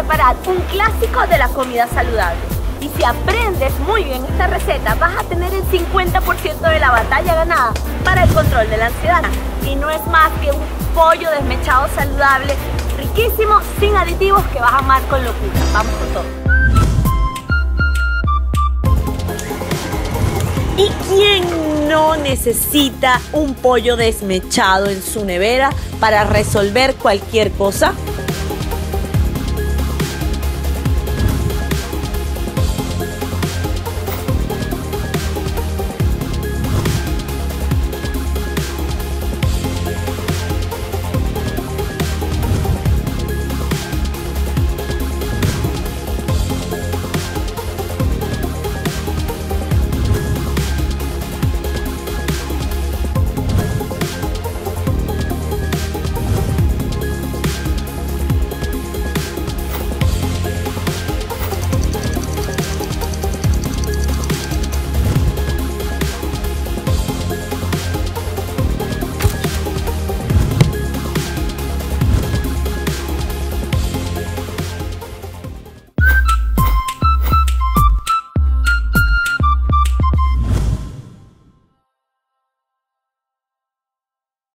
preparar un clásico de la comida saludable. Y si aprendes muy bien esta receta, vas a tener el 50% de la batalla ganada para el control de la ansiedad. Y no es más que un pollo desmechado saludable, riquísimo, sin aditivos, que vas a amar con locura. Vamos con todo. ¿Y quién no necesita un pollo desmechado en su nevera para resolver cualquier cosa?